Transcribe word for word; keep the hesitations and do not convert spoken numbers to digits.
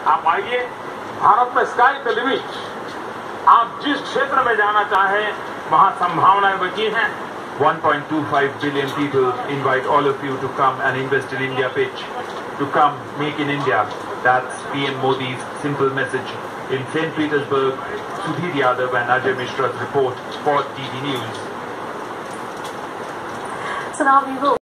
आप आइए, भारत में स्काई द लिमिट। आप जिस क्षेत्र में जाना चाहें वहां संभावनाएं बची हैं। one point two five billion people invite all of you to come and invest in India pitch, to come make in India. That's P M Modi's simple message. In Saint Petersburg, Sudhir Yadav and Ajay Mishra's report for D D News. So now we will